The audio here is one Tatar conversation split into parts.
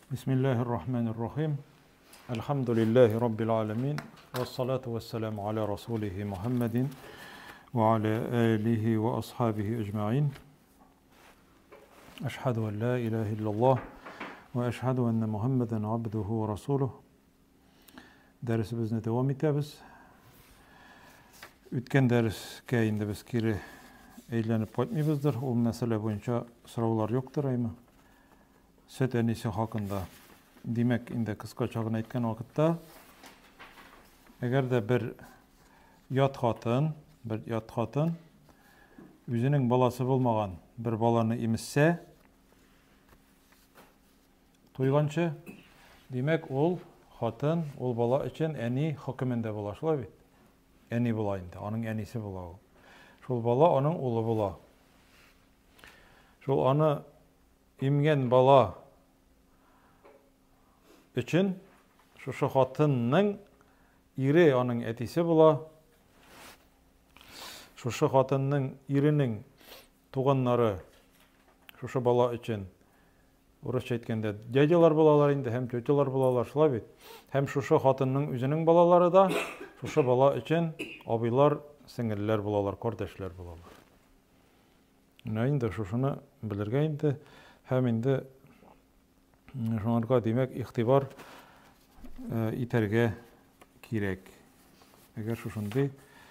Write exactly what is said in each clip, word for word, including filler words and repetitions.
Bismillahirrahmanirrahim. Elhamdülillahi Rabbil alemin. Vessalatu vesselamu ala Resulihi Muhammedin ve ala alihi ve ashabihi ecma'in. Eşhedü en la ilahe illallah ve eşhedü enne Muhammeden abduhu ve rasuluh. Dersimizni devam etamiz. O'tgan darsga endi biz kiri aylanib qaytmaymizdir. O masala bo'yicha so'rovlar yo'qdir, aymi? Süt enisi haqında demek indi qisqachag'ini aytgan vaqtda agarda bir yot xotin, bir yot xotin o'zining balasi bo'lmagan bir balani emizsa, to'ygancha demek ol xotin, ol bala uchun ani hukmida bo'lar, shulay. Ani bo'laydi, onun anisi bo'lar. Şol bala onun ulu bo'lar. Şol onu emgen bala üçün şu xotinning iri onun etisi bo'lar. Şu xotinning irining tuğanları şu bala üçün Orascha aytganda jajalar bo'lalar, endi ham cho'chalar bo'lalar, shulay bit. Hem şu xotinning o'zining balalari da şu bala üçün abilar, singillar bo'lalar, qardoshlar bo'lalar. Endi shuni bilirga endi ham endi shunga demak ixtibor etarga kerak. Agar shu shunday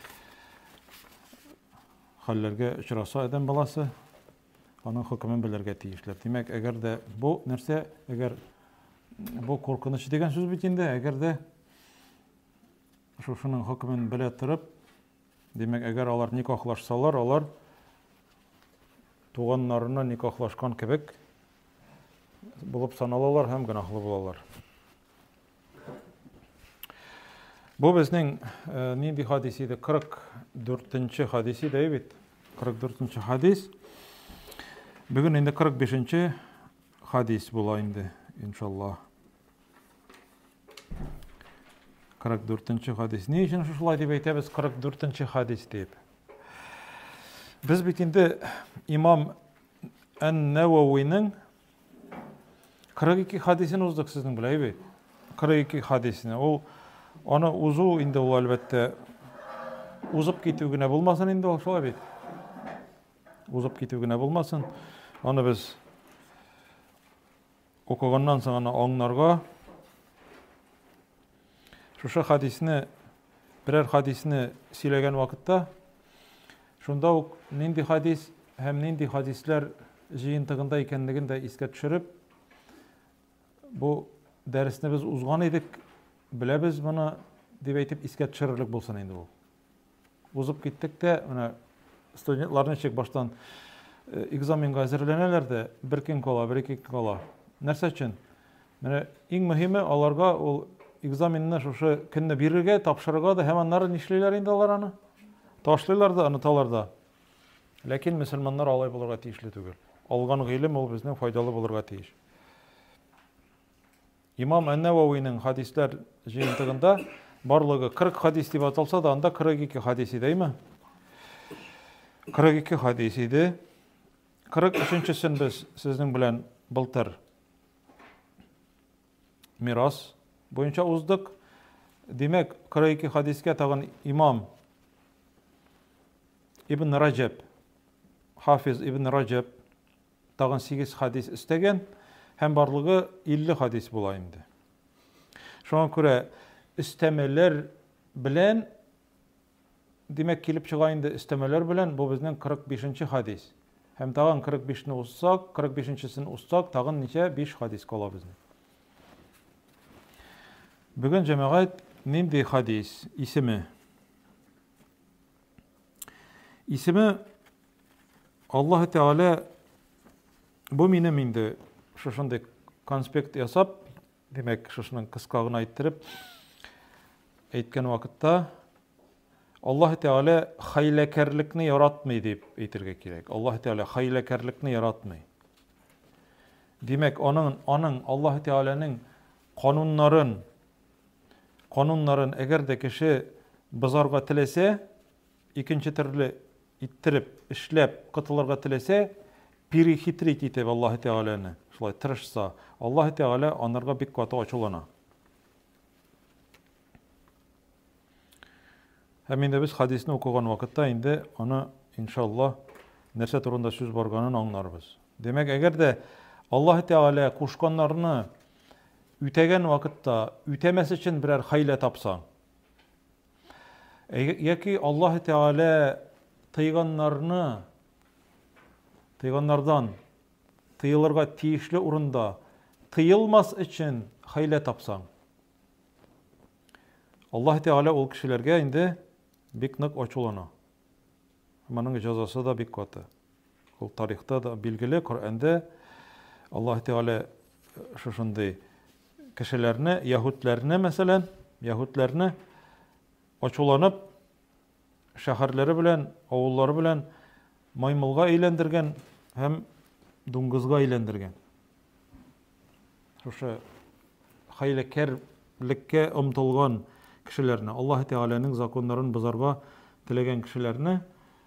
hollarga uchrasa odam balasi, onun hukmini bilirga tegishli. Demak, agarda bu narsa, agar bu qo'rqinish degan so'z bitindi, agarda shu shuning hukmini bila turib, demak, agar ular nikohlashsalar, ular tuğanlarına nikohlashgan kebek bulup sanalalar, hem günahlı bulalar. Bu bizning nindi hadisiydi? qirq to'rtinchi hadisi deybit. qirq to'rtinchi hadis. Bugün endi qirq beshinchi hadis bo'la endi inshaalloh. qirq to'rtinchi hadis. Ne uchun shulay deb aytamiz qirq to'rtinchi hadis deb? Biz bitindi İmam An-Nawawi'ning qirq ikki hadisini uzdik sizning bilaybi. qirq ikki hadisini. O onu uzu indi o albatta uzib ketugina bo'lmasin, endi o shulay bit. Uzib ketugina bo'lmasin. Onu biz o'qigandan so'ng anlarga şu hadisni, birer hadisni söyleyen vaqtda şunda nindi hadis hem nindi hadisler jiyintig'inda ekanligini de esga tushirib, bu dersni biz uzgan edik, bilamiz buni deb aytib esga tushirlik bo'lsin endi bu. Uzib ketdik-de, mana studentlarni chek boshdan egzamenga hazırlanarlar, bir kun qola, bir ikki kun qola. Narsa uchun? Mana eng muhimi ularga ol egzamenni shu kunni berishga, topshirishga da hemenlar nishlaylar endi ular ani. Tashlaylar da, unutalar da. Lekin musulmonlar alay bo'lirga tegishli tugul. Olgan ilm ol bizning foydali bo'lirga tegish. İmam An-Nawawi'ning hadislar jiyintig'inda barligi qirq hadis deb atalsa da, anda qirq ikki hadis deymi? qirq ikki hadis edi. qirq uchinchisini biz sizning bilan biltir miros bo'yicha uzdik. Demak, qirq ikki hadisga tag'in İmam Ibn Rajab, Hafiz Ibn Rajab tag'in sakkiz hadis istagan, hem barligi ellik hadis bo'la endi. Shunga ko'ra istameler bilan demak kelib chiqa endi istameler bilan bu bizning qirq beshinchi hadis. Hem tag'in qirq beshni uzsak, qirq bechinchisini uzsak, tag'in necha besh hadis qola bizning. Bugun jamoat nindi hadis ismi? İsmi Allah Teala bu menim endi şu shunday konspekt yasab, demek şu shunun qisqag'ini ayttirib aytgan vaqtda Allah Teala haylakarlikni yaratmaydi deb aytirga kerak. Allah Teala haylakarlikni yaratmaydi. Demek onun onun Allah Teala'nın qonunlarin qonunlarin agarda kishi buzarga tilasa, ikkinchi turli ittirib, ishlab, qıtılırga tilese, perehitrit etib Allah Teala'nı. шулай тырышса, Аллаһ Тәгалә анарга бик каты ачулана. Һәм инде без хадисне укыган вакытта инде аны иншаллаһ нәрсә турында сүз барганын аңларбыз. Демәк, әгәр дә Аллаһ Тәгалә кушканнарны үтәгән вакытта үтәмәс өчен берәр хәйлә тапсаң, яки Аллаһ Тәгалә тыйганнарны тыйганнардан тыйылырга тиешле урында тыйылмас өчен хәйлә тапсаң, Аллаһ Тәгалә ул кешеләргә инде бик нык ачулана. Моның җәзасы да бик каты. Ул тарихта да билгеле, Коръәндә Аллаһ Тәгалә шушындый кешеләрне, яһүдләрне, мәсәлән, яһүдләрне ачуланып, шәһәрләре белән, авыллары белән маймылга әйләндергән һәм дуңгызга әйләндергән. Шушы хәйләкәрлеккә омтылган кешеләрне, Аллаһ Тәгаләнең законнарын бозарга теләгән кешеләрне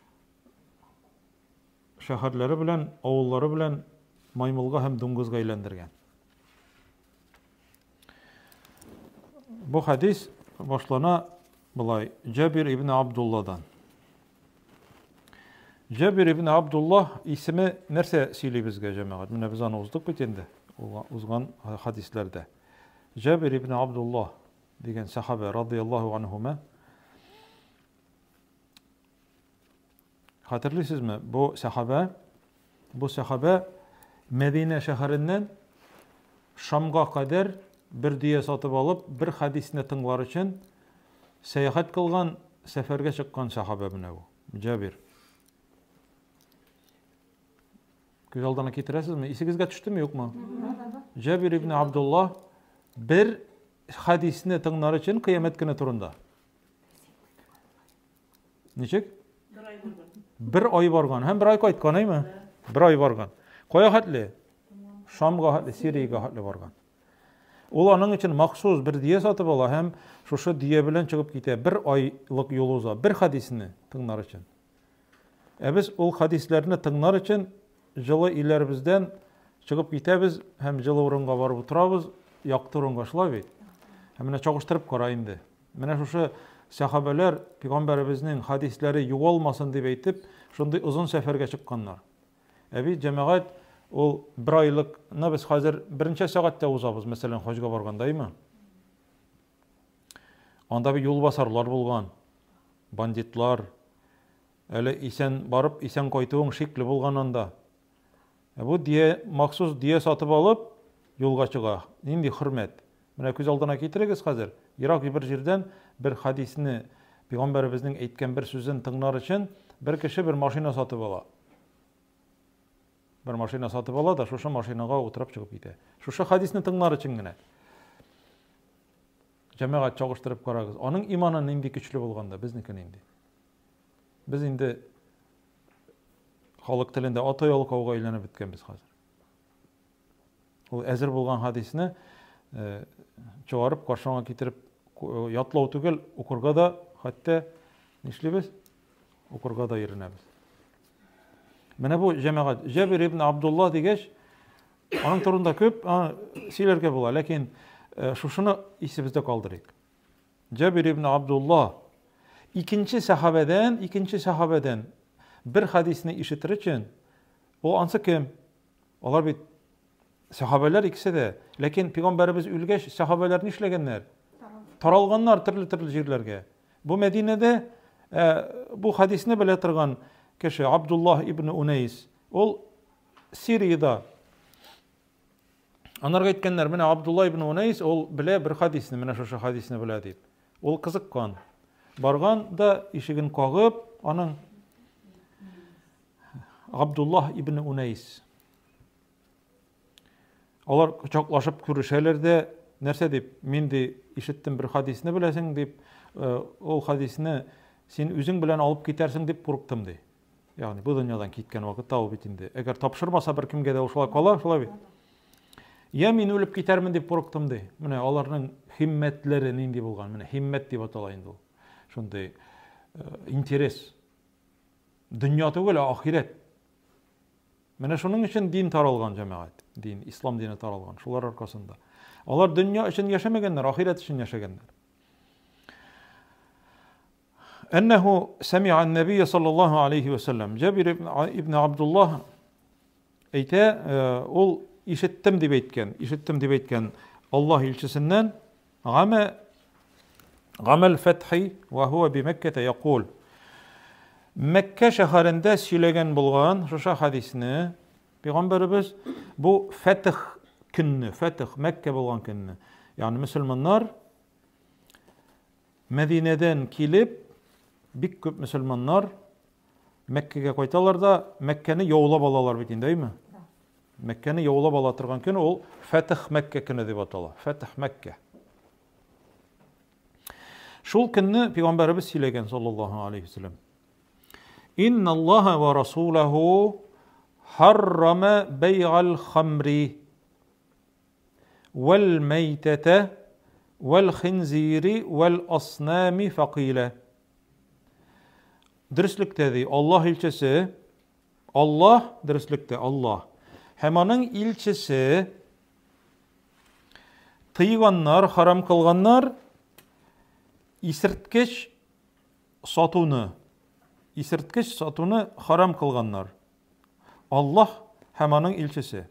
шәһәрләре белән, авыллары белән маймылга һәм дуңгызга әйләндергән. Бу хадис башлана булай, Җабир ибн Абдулладан. Җабир ибн Абдуллах исеме нәрсә сөйли безгә, җәмәгать? Менә без аны уздык бит инде, узган хадисләрдә. Җабир ибн Абдуллах дигән сахаба радиллаһу анһума. Хәтерлисезме? Бу сахаба, бу сахаба Мәдинә шәһәреннән Шамга кадәр бер дия сатып алып, бер хадисне тыңлар өчен сәяхәт кылган, сәфәргә чыккан сахаба менә бу, Җабир. Күз алдына китерәсезме? Исегезгә төштеме, юкмы? Җабир ибн Абдуллах бер хадисне тыңлар өчен кыямәт көне турында. Ничек? Бер ай барган. Һәм бер ай кайткан, әйме? Бер ай барган. Кая хәтле? Шамга хәтле, Сириягә хәтле барган. Ул аның өчен махсус бер дия сатып ала һәм шушы дия белән чыгып китә. Бер айлык юл уза, бер хадисне тыңлар өчен. Ә без ул хадисләрне тыңлар өчен җылы илләребездән чыгып китәбез һәм җылы урынга барып утырабыз, якты урынга, шулай бит. Һәм менә чагыштырып кара инде. Менә шушы сахабалар Пәйгамбәребезнең хадисләре югалмасын дип әйтеп, шундый озын сәфәргә чыкканнар. Ә бит җәмәгать, ул бер айлыкны без хәзер беренче сәгатьтә узабыз, мәсәлән, хаҗга баргандаймы? Анда бит юлбасарлар булган, бандитлар, әле исән барып, исән кайтуың шикле булган анда. Ә бу дия, махсус дия сатып алып, юлга чыга. Нинди хөрмәт. Менә күз алдына китерегез хәзер. Ерак бер җирдән бер хадисне, Пәйгамбәребезнең әйткән бер сүзен тыңлар өчен бер кеше бер машина сатып ала. Бер машина сатып ала да, шушы машинага утырып чыгып китә. Шушы хадисне тыңлар өчен генә. Җәмәгать, чагыштырып карагыз. Аның иманы нинди көчле булганда, безнеке нинди? Без инде халык телендә ата ялкауга әйләнеп беткәнбез хәзер. Ул әзер булган хадисне чыгарып, каршыга китереп ятлау түгел, укырга да, хәтта нишлибез? Укырга да иренәбез. Менә бу җәмәгать, Җабир ибн Абдуллах дигәч, аның турында күп сөйләргә була, ләкин шушыны исебездә калдырыйк. Җабир ибн Абдуллах икенче сахабадан, икенче сахабадан бер хадисне ишетер өчен, ул ансы кем? Алар бит сахабалар икесе дә, ләкин Пәйгамбәребез үлгәч, сахабалар нишләгәннәр? Таралганнар төрле-төрле җирләргә. Бу Мәдинәдә бу хадисне белә торган кеше Абдуллах ибн Унайс, ул Сирияда. Анарга әйткәннәр, менә Абдуллах ибн Унайс, ул белә бер хадисне, менә шушы хадисне белә дип. Ул кызыккан. Барган да ишеген кагып, аның Абдуллах ибн Унайс. Алар кочаклашып күрешәләр дә, нәрсә дип, мин ди ишеттем бер хадисне беләсең дип, ул хадисне син үзең белән алып китәрсең дип курыктым ди. Ягъни бу дөньядан киткән вакытта ул бит инде. Әгәр тапшырмаса бер кемгә дә шулай кала, шулай бит. Я мин үлеп китәрмен дип курыктым ди. Менә аларның химмәтләре нинди булган? Менә химмәт дип атала инде ул. Шундый интерес. Дөнья түгел, ахирет. Менә шуның өчен дин таралган җәмәгать. Din, İslam dini tarалган. Шулар аркасында. Алар дөнья өчен яшәмәгәннәр, ахират өчен яшәгәннәр. أنه سمع النبي صلى الله عليه وسلم. Jabir ibn Abdullah әйтә, ул ишеттем дип әйткән, ишеттем дип әйткән Аллаһ илчесеннән гамә гамәл фатхи ва хува би Мәккә яқул. Мәккә шәһәрендә сөйләгән булган шуша хадисне Пәйгамбәрбез бу фатх көнне, фатх Мәккә булган көнне. Ягъни мөселманнар Мәдинәдән килеп, бик күп мөселманнар Мәккәгә кайталар да Мәккәне яулап алалар бит инде, әйме? Мәккәне яулап ала торган көн ул Фатх Мәккә көне дип атала. Фатх Мәккә. Шул көнне Пәйгамбәрбез сөйләгән саллаллаһу алейхи ва саллям. Инна Аллаһа ва расулаху харрама бай'ал хамри вал майтата вал хинзири вал аснами фақила. Дөреслекте ди Аллаһ илчесе, Аллаһ дөреслекте Аллаһ. Һәм аның илчесе тыйганнар, харам кылганнар исерткеч сатуны, исерткеч сатуны харам кылганнар. Аллаһ һәм аның илчесе.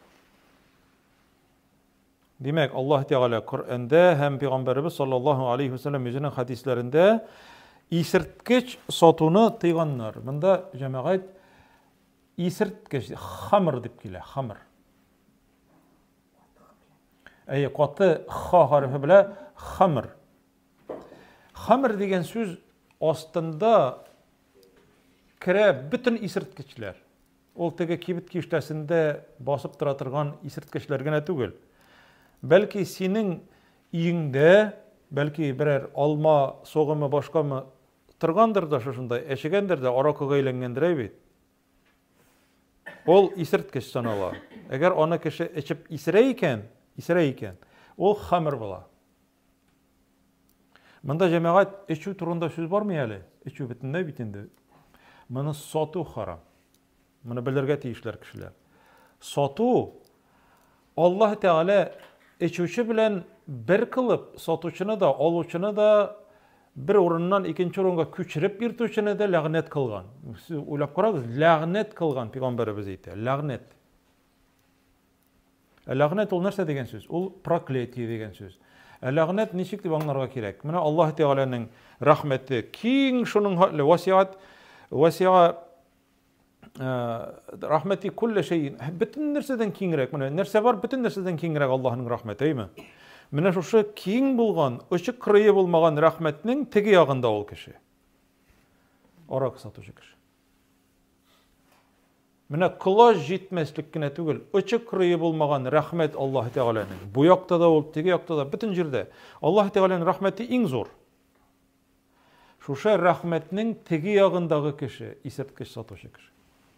Димәк, Аллаһ Тәгалә Коръәндә һәм Пәйгамбәрбез саллаллаһу алейхи ва саллям үзенең хадисләрендә исерткеч сатуны тыйганнар. Монда җәмәгать исерткеч хамр дип килә, хамр. Әйе, каты ха хәрефе белән хамр. Хамр дигән сүз астында керә бөтен исерткечләр. Ул теге кибет киштәсендә басып тора торган исерткечләр генә түгел. Бәлки синең иңдә, бәлки берәр алма согымы башкамы торгандыр да шушында, эчегәндер дә, аракыга әйләнгәндер бит. Ул исерткеч санала. Әгәр аны кеше эчеп исерә икән, исерә икән, ул хамр була. Монда җәмәгать эчү турында сүз бармы әле? Эчү бөтенләй бит инде. Моны сату харам. Моны белергә тиешләр кешеләр. Сату Аллаһ Тәгалә эчүче белән бер кылып, сатучыны да, алучыны да бер урыннан икенче урынга күчереп биртүчене дә ләгънәт кылган. Уйлап карагыз, ләгънәт кылган Пәйгамбәрбез әйтә, ләгънәт. Ләгънәт ул нәрсә дигән сүз? Ул проклятие дигән сүз. Ләгънәт ничек дип аңларга кирәк? Менә Аллаһ Тәгаләнең рәхмәте киң, шуның васиат, васиа рәхмәти кулле шәйин. Бөтен нәрсәдән киңрәк. Менә нәрсә бар, бөтен нәрсәдән киңрәк Аллаһның рәхмәте, әйме? Менә шушы киң булган, очык кырые булмаган рәхмәтнең теге ягында ул кеше. Арак сатучы кеше. Менә кылаш җитмәслек кенә түгел, очык кырые булмаган рәхмәт Аллаһ Тәгаләнең. Бу якта да ул, теге якта да, бөтен җирдә. Аллаһ Тәгаләнең рәхмәте иң зур. Шушы рәхмәтнең теге ягындагы кеше, исерткеч сатучы кеше.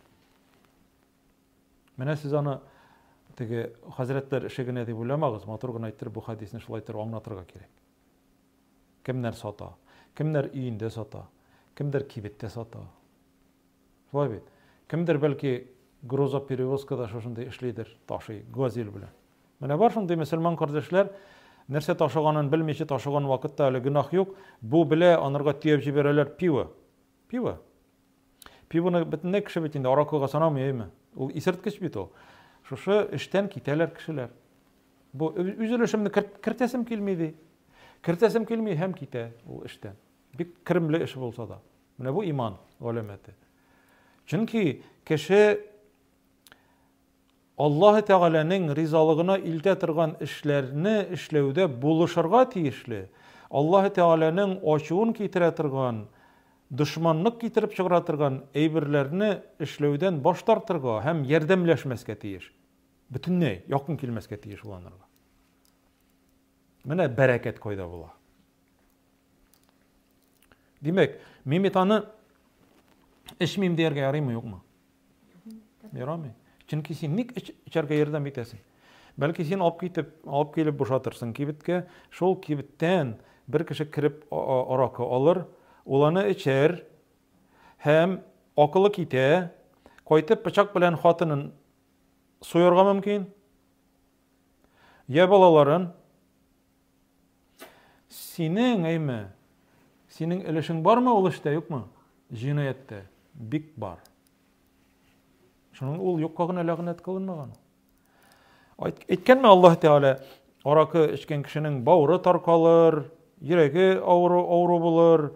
Менә сез аны теге хәзрәтләр эше генә дип уйламагыз, матур гына әйтер, бу хадисне шулай итеп аңлатырга кирәк. Кемнәр сата, кемнәр өендә сата, кемдер кибеттә сата. Шулай бит. Кемдер бәлки груза перевозкада шушындай эшлидер, ташый, газель белән. Менә бар шундый мөселман кардәшләр, нәрсә ташыганын белмичә ташыган вакытта әле гынах юк, бу белә анырга тиеп җибәрәләр пиво. Пиво. Пивоны бөтенләй кеше бит инде аракыга санамый, әйме? Ул исерткеч бит ул. Шушы эштән китәләр кешеләр. Бу үзелешемне кертәсем килмәде. Кертәсем килми һәм китә ул эштән. Бик киремле эш булса да. Менә бу иман галәмәте. Чөнки кеше Аллаһ Тәгаләнең ризалыгына илтә торган эшләрне эшләүдә булышырга тиешле. Аллаһ Тәгаләнең ачуын китерә торган, дошманлык китереп чыгара торган әйберләрне эшләүдән баш тартырга һәм ярдәмләшмәскә тиеш. Бөтенләй якын килмәскә тиеш уланырга. Менә бәрәкәт кайда була. Димәк, мин бит аны эчмим дияргә ярыймы, юкмы? Ярамый. Чөнки син ник эчәргә ярдәм итәсең? Бәлки син алып китеп, алып килеп бушатырсың кибеткә, шул кибеттән бер кеше кирип аракы алыр, ул аны эчәр һәм акылы китә, кайтып пычак белән хатынын суярга мөмкин, Я балаларын, синең әйме, синең өлешең бармы ул эштә, юкмы? Җинаятьтә бик бар. Шуның ул юкка гына ләгънәт кылынмаган. Әйткәнме Аллаһ Тәгалә, аракы эчкән кешенең бавыры таркалыр, йөрәге авыру авыру булыр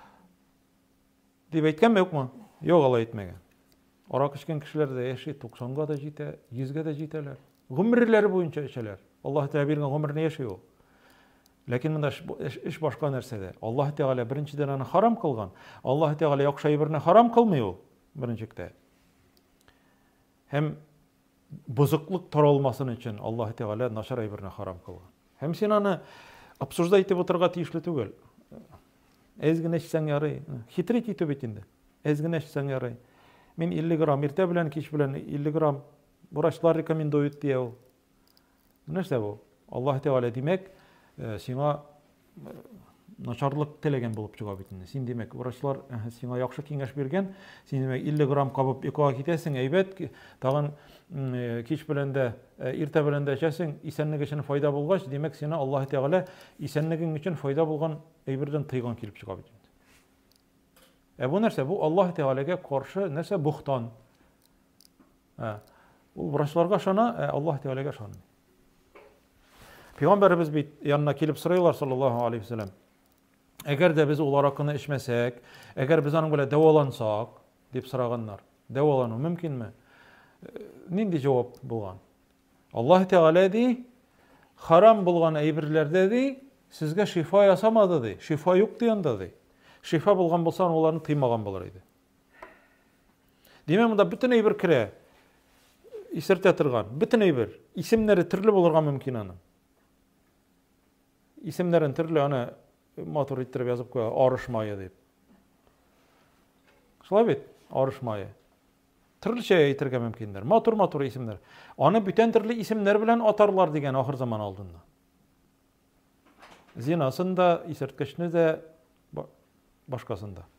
дип әйткәнме, юкмы? Юк, алай әйтмәгән. Аракы эчкән кешеләр дә яши, туксанга да җитә, йөзгә дә җитәләр. Гомерләре буенча эчәләр. Аллаһ Тәгалә биргән гомерне яши ул. Ләкин монда эш башка нәрсәдә. Аллаһ Тәгалә беренчедән аны харам кылган. Аллаһ Тәгалә яхшы әйберне харам кылмый ул беренчектә. Һәм бузыклык таралмасын өчен Аллаһ Тәгалә начар әйберне харам кылган. Һәм син аны обсуждать итеп утырга тиешле түгел. Әз генә эчсәң ярый. Хитрит итеп бит инде. Әз генә эчсәң ярый. Мин илле грамм иртә белән кич белән илле грамм врачлар рекомендует дия ул. Нәрсә бу? Аллаһ Тәгалә димәк, сиңа начарлык теләгән булып чыга бит инде. Син димәк, врачлар сиңа яхшы киңәш биргән, син димәк илле грамм кабып йокыга китәсең, әйбәт, тагын кич белән дә, иртә белән дә эчәсең, исәнлек өчен файда булгач, димәк, сине Аллаһ Тәгалә исәнлегең өчен файда булган әйбердән тыйган килеп чыга бит инде. Ә бу нәрсә? Бу Аллаһ Тәгаләгә каршы нәрсә? Бухтан. Ул врачларга ышана, ә Аллаһ Тәгаләгә ышанмый. Пәйгамбәрбез бит янына килеп сорыйлар саллаллаһу алейхи ва саллям. Әгәр дә без ул аракыны эчмәсәк, әгәр без аның белән дәвалансак, дип сораганнар. Дәвалану мөмкинме? Нинди җавап булган? Аллаһ Тәгалә ди, харам булган әйберләрдә ди, сезгә шифа ясамады ди. Шифа юк дигәндә ди. Шифа булган булса, уларны тыймаган булыр иде. Димәк, монда бөтен әйбер керә. Исертә торган, бөтен әйбер. Исемнәре төрле булырга мөмкин аның. Исемнәрен төрле аны матур иттереп язып куя, арыш майы дип. Шулай бит, арыш майы. Төрлечә әйтергә мөмкиндер. Матур-матур исемнәр. Аны бүтән төрле исемнәр белән атарлар дигән ахыр заман алдында. Зинасын да, исерткечне дә, башкасын да.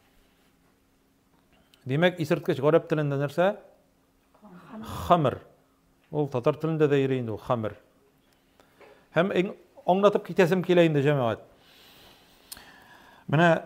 Димәк, исерткеч гарәп телендә нәрсә? Хамыр. Ул татар телендә дә йөри инде ул хамыр. Һәм аңлатып китәсем килә инде җәмәгать. Менә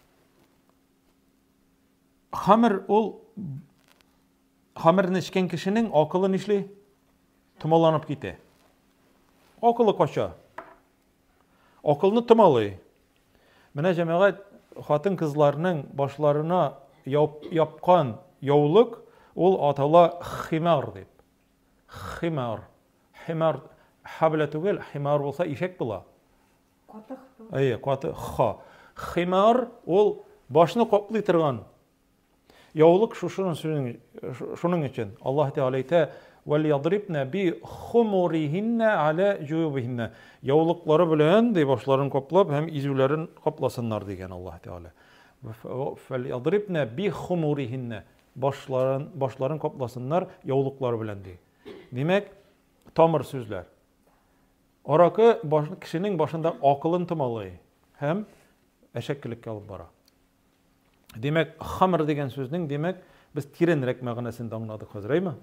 хамыр ул хамырны эчкән кешенең акылы нишли? Томаланып китә. Акылы кача. Акылны томалый. Менә җәмәгать хатын кызларның башларына япкан яулык ул атала химар дип. Химар. Химар хабла түгел, химар булса ишәк була. Катык. Әйе, каты ха. Химар ул башны каплый торган. Яулык шушының шуның өчен Аллаһ Тәгалә әйтә: "Вал ядрибна би хумурихинна аля жуюбихинна." Яулыклары белән ди башларын каплап һәм изүләрен капласыннар дигән Аллаһ Тәгалә. "Фал ядрибна би хумурихинна." Башларын башларын капласыннар яулыклары белән ди. Димәк, тамыр сүзләр. Аракы башны кешенең башында акылын томалый һәм әшәккелеккә алып бара. Димәк, хамыр дигән сүзнең, димәк, без тирәнрәк мәгънәсен аңладык хәзер, әйме?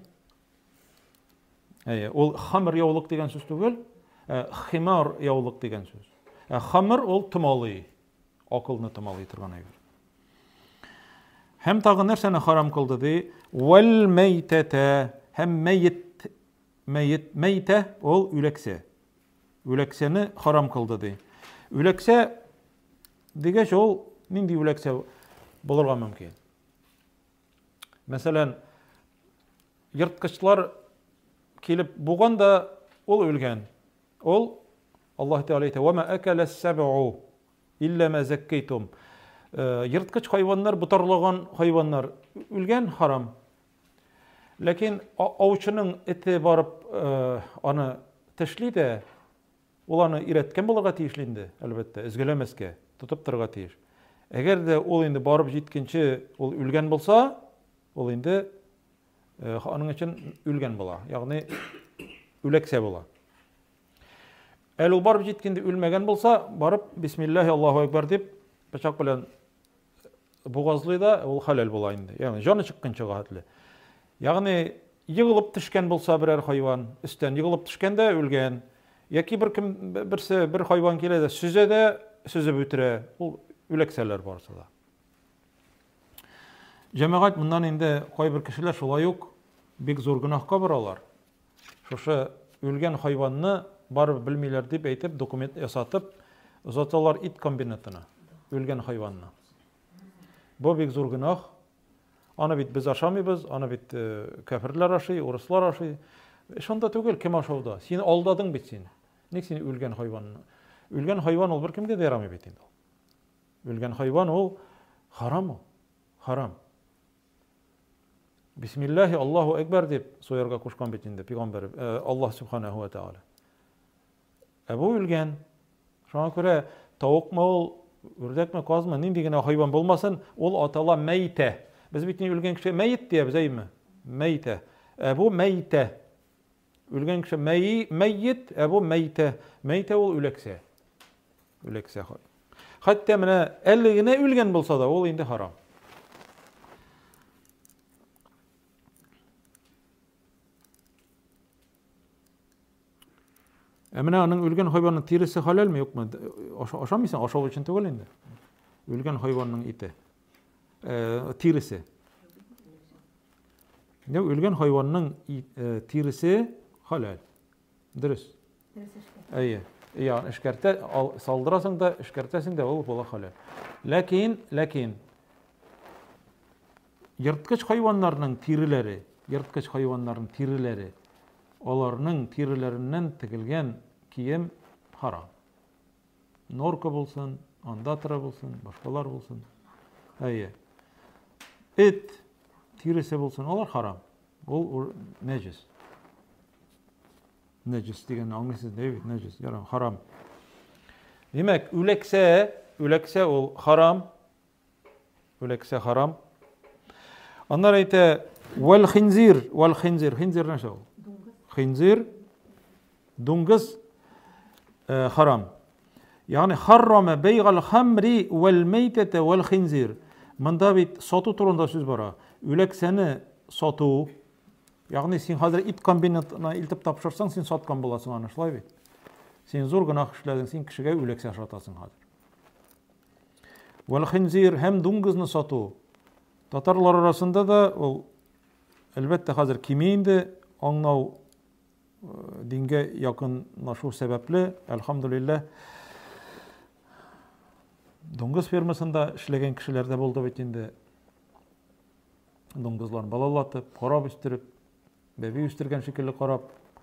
Әйе, ул хамыр яулык дигән сүз түгел, химар яулык дигән сүз. Хамыр ул томалый, акылны томалый торган әйбер. Һәм тагы нәрсәне харам кылды ди? Вал мәйтәтә, һәм мәйет, мәйет, мәйтә ул үләксә. Үләксәне харам кылды ди. Үләксә дигәч ул нинди үләксә булырга мөмкин? Мәсәлән, йырткычлар килеп буганда ул үлгән. Ул Аллаһ Тәгалә әйтә: "Ва ма акала as-sab'u illa ma zakkaytum." Йырткыч хайваннар, бутарлаган хайваннар үлгән, харам. Ләкин аучының эте барып аны тешли дә, ул аны ирәткән булырга тиешле инде, әлбәттә, изгеләмәскә, тотып торырга тиеш. Әгәр дә ул инде барып җиткәнче ул үлгән булса, ул инде аның өчен үлгән була, ягъни үләксә була. Әле ул барып җиткәндә үлмәгән булса, барып бисмиллаһи Аллаһу акбар дип пычак белән бугазлый да, ул халал була инде. Ягъни җаны чыкканча хәтле. Ягъни егылып төшкән булса берәр хайван, өстән егылып төшкәндә үлгән, Яки бер кем берсе бер хайван килә дә сүзә дә сүзеп үтерә. Ул үләксәләр барысы да. Җәмәгать моннан инде кайбер кешеләр шулай ук бик зур гөнаһка баралар. Шушы үлгән хайванны барып белмиләр дип әйтеп, документ ясатып, озаталар ит комбинатына. Үлгән хайванны. Бу бик зур гөнаһ. Аны бит без ашамыйбыз, аны бит кафирлар ашый, урыслар ашый. Шунда түгел, кем ашауда? Син алдадың бит син. Ник син үлгән хайванны? Үлгән хайван ул беркемгә дә ярамый бит инде. Үлгән хайван ул харам ул. Харам. Бисмиллахи Аллаху акбар дип соярга кушкан бит инде пәйгамбер Аллаһ субханаһу ва тааля. Әбу үлгән. Шуңа күрә тавыкмы ул, үрдәкме, казмы, нинди генә хайван булмасын, ул атала мәйтә. Без бит ни үлгән кеше мәйт диябез, әйме? Мәйтә. Әбу мәйтә. Үлгән кеше мәйт, әбу мәйтә. Мәйтә ул үләксә. Үләксә. Хәтта менә әле генә үлгән булса да, ул инде харам. Ә менә аның үлгән хайванның тиресе халалмы, юкмы? Ашамыйсың, ашау өчен түгел инде. Үлгән хайванның ите. Э, тиресе. Нә үлгән хайванның тиресе халал. Дөрес. Әйе. Я, эшкәртә салдырасың да, эшкәртәсең дә ул була халал. Ләкин, ләкин йырткыч хайваннарның тиреләре, йырткыч хайваннарның тиреләре, аларның тиреләреннән тегелгән кием харам. Норка булсын, андатра булсын, башкалар булсын. Әйе. Эт тиресе булсын, алар харам. Ул нәҗис. Нәҗис дигән аңлыйсыз, Дэвид, нәҗис, ярам, харам. Димәк, үләксә, үләксә ул харам. Үләксә харам. Аннар әйтә, вал хинзир, вал хинзир, хинзир нәрсә ул? Хинзир, дуңгыз харам. Ягъни харрама бәйгал хамри вал мәйтәтә вал хинзир. Монда бит сату турында сүз бара. Үләксәне сату. Ягъни син хәзер ит комбинатына илтеп тапшырсаң, син саткан буласың аны, шулай бит. Син зур гынах эшләдең, син кешегә үләксә ашатасың хәзер. Вал хинзир һәм дуңгызны сату. Татарлар арасында да ул әлбәттә хәзер кими инде аңлау дингә якынлашу сәбәпле, әлхамдулилlah, дуңгыз фермасында эшләгән кешеләр дә булды бит инде. Дуңгызларны балалатып, карап үстереп, бәби үстергән шикелле карап,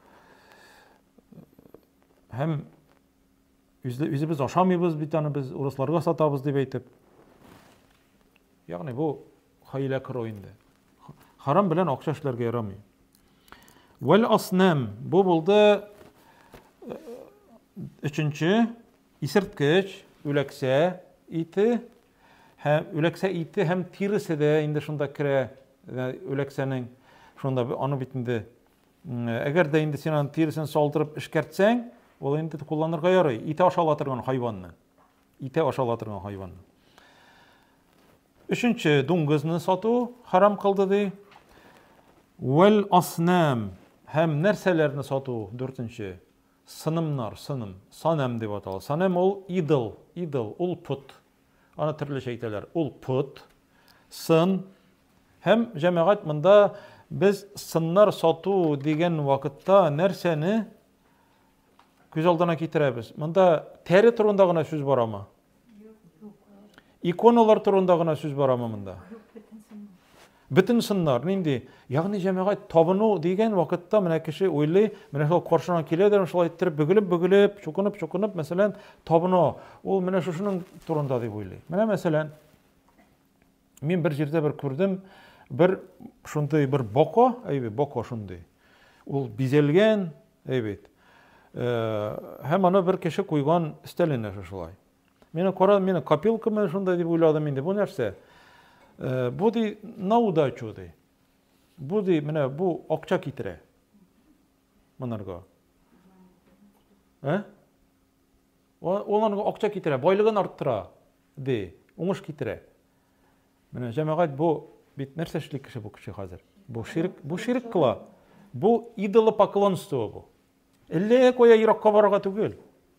һәм үзебез ашамыйбыз бит аны, без урысларга сатабыз дип әйтеп. Ягъни бу хәйлә кыру инде. Харам белән акча эшләргә ярамый. Вал аснам, бу булды өченче исерткеч, үләксә ите, һәм үләксә ите һәм тиресе дә инде шунда керә, үләксәнең шунда аны бит инде әгәр дә инде син аны тиресен салдырып эшкәртсәң, ул инде кулланырга ярый. Ите ашала торган хайванны. Ите ашала торган хайванны. Өченче дуңгызны сату харам кылды ди. Вал аснам һәм нәрсәләрне сату дүртенче. Сынымнар, сыным, санам дип атала. Санам ул идол, идол, ул пут. Аны төрлечә әйтәләр. Ул пут, сын һәм җәмәгать монда без сыннар сату дигән вакытта нәрсәне күз алдына китерәбез. Монда тәре турында гына сүз барамы? Иконалар турында гына сүз барамы монда? Бөтен сыннар, нинди? Ягъни җәмәгать табыну дигән вакытта менә кеше уйлый, менә шул каршына килә дә шулай иттереп бөгелеп-бөгелеп, чукынып-чукынып, мәсәлән, табыну. Ул менә шушының турында дип уйлый. Менә мәсәлән, мин бер җирдә бер күрдем, бер шундый бер боко, әйбе, боко шундый. Ул бизәлгән, әйбет. Һәм аны бер кеше куйган өстәленә шулай. Менә кара, менә копилкамы шундай дип уйладым инде. Бу нәрсә? Бу ди науда чуды. Бу ди менә бу акча китерә. Монарга. Ә? Оларга акча китерә, байлыгын арттыра ди, уңыш китерә. Менә җәмәгать бу бит нәрсә эшли кеше бу кеше хәзер? Бу ширк, бу ширк кыла. Бу идолопоклонство бу. Әллә коя еракка барырга түгел.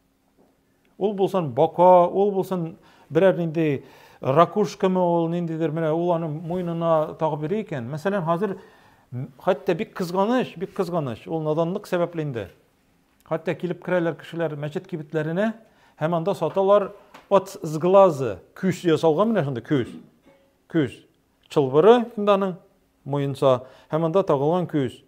Ул булсын бака, ул булсын берәр нинди ракушкамы, ул ниндидер, менә ул аны муйнына тагып йөри икән. Мәсәлән, хәзер хәтта бик кызганыч, бик кызганыч, ул наданлык сәбәпле инде. Хәтта килеп керәләр кешеләр мәчет кибетләренә, һәм анда саталар от с глаза, күз ясалган менә шунда күз. Күз. Чылбыры инде муенса, һәм анда тагылган күз.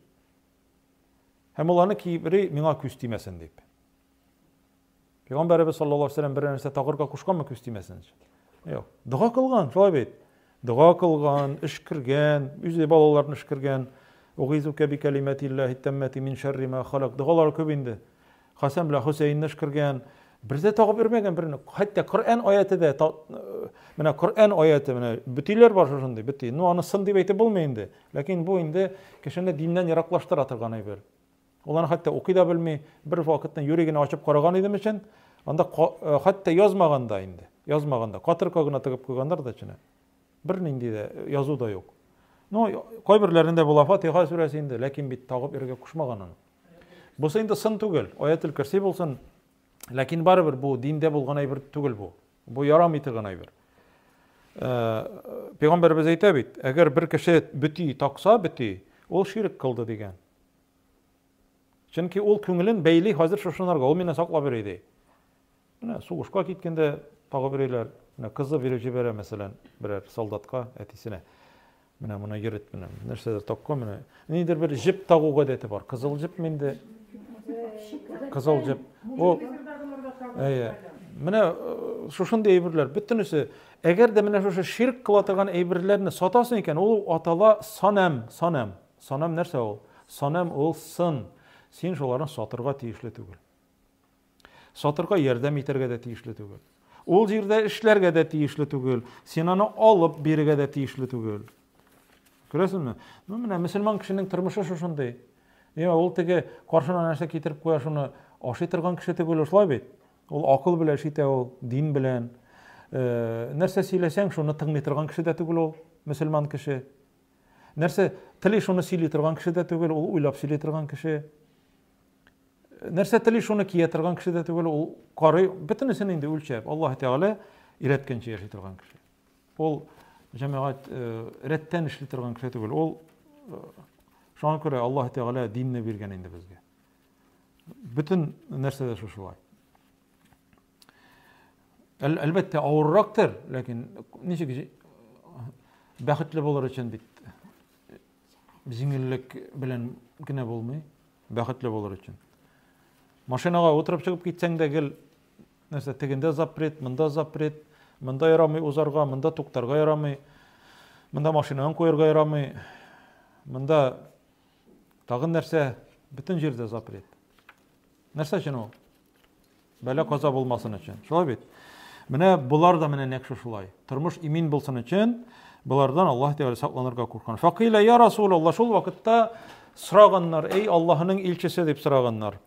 Һәм уларны кибери миңа күз тимәсен дип. Пәйгамбәрбез саллаллаһу алейһи ва саллям бер нәрсә тагырга кушканмы күз тимәсен? Юк. Дуа кылган, шулай бит. Дуа кылган, эш кергән, үзе балаларны эш кергән. Угизука би калиматиллахи таммати мин шарри ма халак. Дуалар күп инде. Хасан белән Хусейн эш кергән. Бердә тагып йөрмәгән берне. Хәтта Коръән аяты да, менә Коръән аяты менә бүтиләр бар шундый, бүти. Ну аны сын дип әйтеп булмый инде. Ләкин бу инде кешене диннән ераклаштыра торган әйбер. Уларны хәтта укый да белми, бер вакытта йөрегенә ачып караган идем өчен, анда хәтта язмаганда инде. Язмаганда, катырка гына тыгып куйганнар да чына. Бер нинди дә язу да юк. Ну, кайберләрендә була Фатиха сүрәсе инде, ләкин бит тагып йөрергә кушмаган аны. Бу инде сын түгел, Аятул Курси булсын, ләкин барыбер бу диндә булган әйбер түгел бу. Бу ярамый торган әйбер. Пәйгамбәрбез әйтә бит, әгәр бер кеше бүти такса, бүти, ул ширк кылды дигән. Чөнки ул күңелен бәйли хәзер шушынарга, ул мине саклап йөри. Менә сугышка киткәндә тагып йөриләр. Менә кызы биреп җибәрә, мәсәлән, берәр солдатка, әтисенә. Менә моны йөрит, менә нәрсәдер такка, менә. Нидер бер җип тагу гадәте бар. Кызыл җип миндә. Кызыл җип. Ул әйе. Менә шушындый әйберләр, бөтенесе, әгәр дә менә шушы ширк кыла торган әйберләрне сатасың икән, ул атала санам, санам. Санам нәрсә ул? Санам ул сын. Син шуларны сатырга тиешле түгел. Сатырга ярдәм итәргә дә тиешле түгел. Ул җирдә эшләргә дә тиешле түгел. Син аны алып бирергә дә тиешле түгел. Күрәсезме? Ну менә мөселман кешенең тормышы шушындый. Я ул теге каршына нәрсә китереп куя, шуны ашый торган кеше түгел, шулай бит. Ул акыл белән эшитә, ул дин белән. Нәрсә сөйләсәң, шуны тыңлый торган кеше дә түгел ул, мөселман кеше. Нәрсә тели шуны сөйли торган кеше дә түгел, ул уйлап сөйли торган кеше. Нәрсә тели шуны кия торган кеше дә түгел, ул карый, бөтенесен инде үлчәп, Аллаһ Тәгалә өйрәткәнчә яши торган кеше. Ул җәмәгать рәттән эшли торган кеше түгел. Ул шуңа күрә Аллаһ Тәгалә динне биргән инде безгә. Бөтен нәрсә дә шушылай. Әлбәттә авыррактыр, ләкин ничек бәхетле булыр өчен бит җиңеллек белән генә булмый, бәхетле булыр өчен. Машинага утырып чыгып китсәң дә гел нәрсә тегендә запрет, монда запрет, монда ярамый узарга, монда туктарга ярамый, монда машинаны куярга ярамый, монда тагын нәрсә, бөтен җирдә запрет. Нәрсә өчен ул? Бәла каза булмасын өчен. Шулай бит. Менә булар да менә нәкъ шулай. Тормыш имин булсын өчен булардан Аллаһ Тәгалә сакланырга курккан. Фақила я Расулаллаһ, шул вакытта сораганнар, эй Аллаһның илчесе дип сораганнар.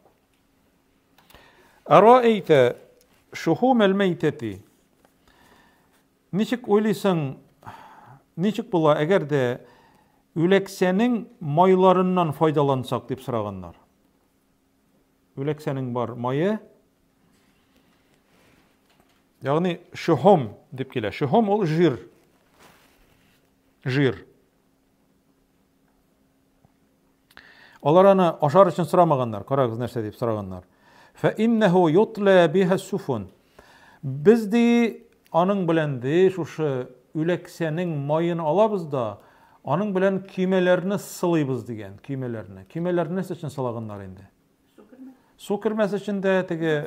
Араэйта шухумал мәйтати. Ничек уйлыйсың, ничек була әгәр дә үләксәнең майларыннан файдалансак дип сораганнар. Үләксәнең бар майы, ягъни шухум дип килә. Шухум ул жир. Жир. Алар аны ашар өчен сорамаганнар. Карагыз нәрсә дип сораганнар. Фа иннаху йутла биха суфун. Без ди аның белән ди шушы үләксәнең майын алабыз да, аның белән кимәләрне сылыйбыз дигән, кимәләрне. Кимәләрне нәрсә өчен сылаганнар инде? Су кермәс өчен дә теге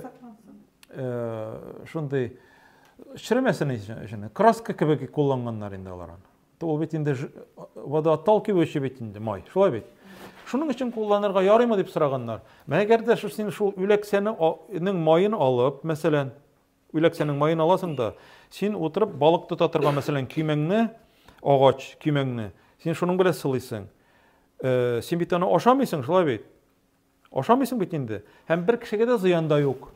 шундый ширемәсен өчен, краска кебек кулланганнар инде алар. Ул бит инде водоотталкивающий бит инде май, шулай бит. Шуның өчен кулланырга ярыймы дип сораганнар. Мәгәр дә шу син шул үләксәнең майын алып, мәсәлән, үләксәнең майын аласың да, син утырып балык тота торган, мәсәлән, кимәңне, агач кимәңне, син шуның белән сылыйсың. Син бит аны ашамыйсың, шулай бит. Ашамыйсың бит инде. Һәм бер кешегә дә зыян да юк.